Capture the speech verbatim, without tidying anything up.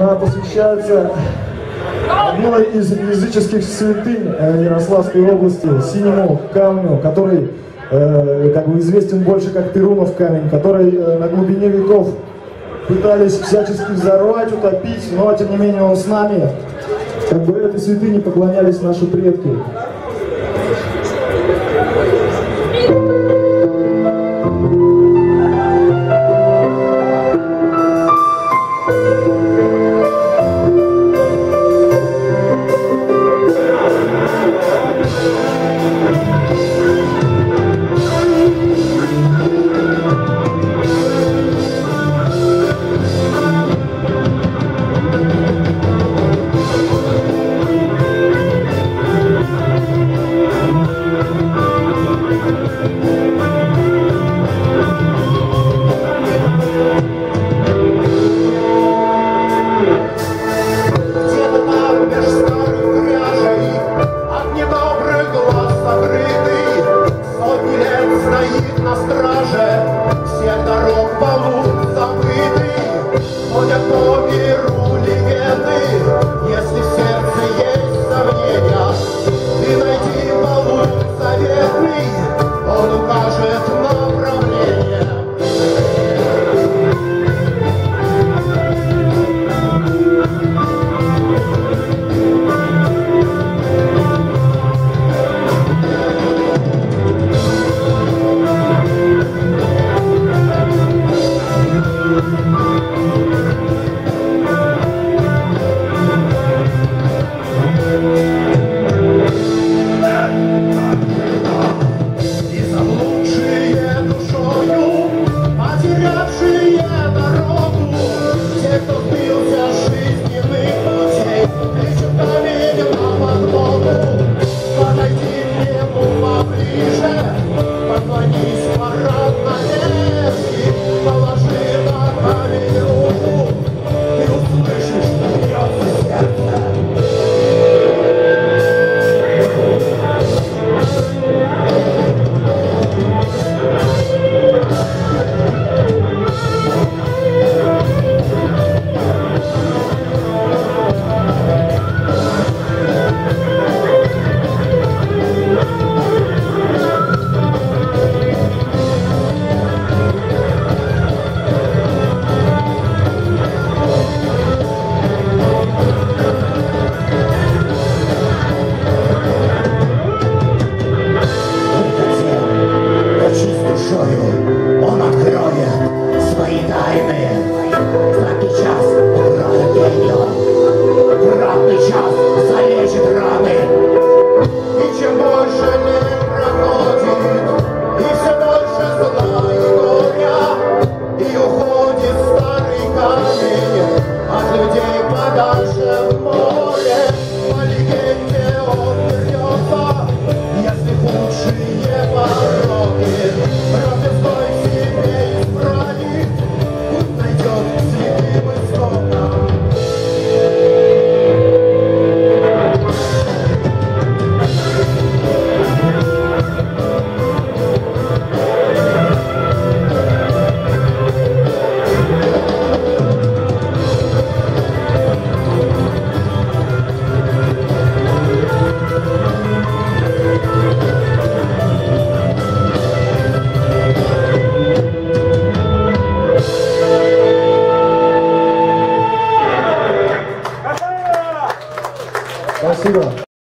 Она посвящается одной из языческих святынь Ярославской области, синему камню, который э, как бы известен больше как Перунов камень, который э, на глубине веков пытались всячески взорвать, утопить, но тем не менее он с нами. Как бы этой святыне поклонялись наши предки. Спасибо.